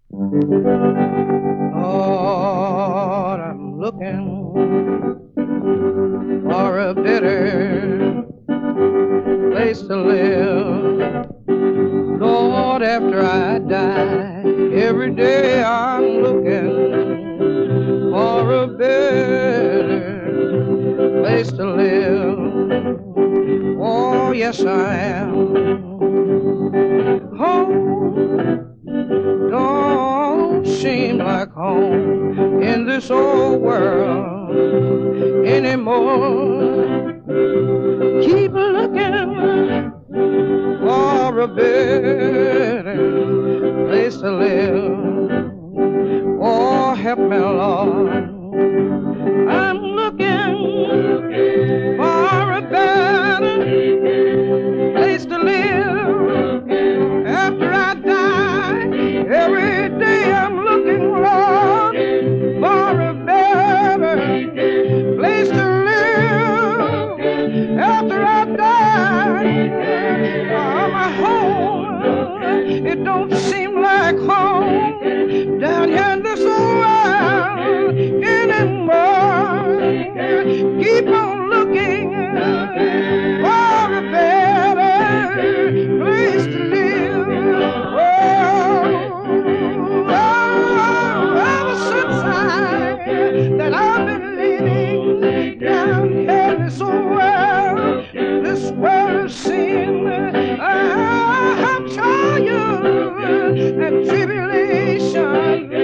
Lord, I'm looking for a better place to live. Lord, after I die, every day I'm looking for a better place to live. Oh, yes, I am. Home don't seem like home in this old world anymore. Keep looking for a better place to live. Oh, help me, Lord. I'm looking for a better place to live. After I die, every day I'm looking, Lord, for a better place to live. After I die, my home, it don't seem like home down here in this old world anymore. Keep on looking for a better place to live. Ever since that I've been living down here in this world of sin, I'm tired and tribulation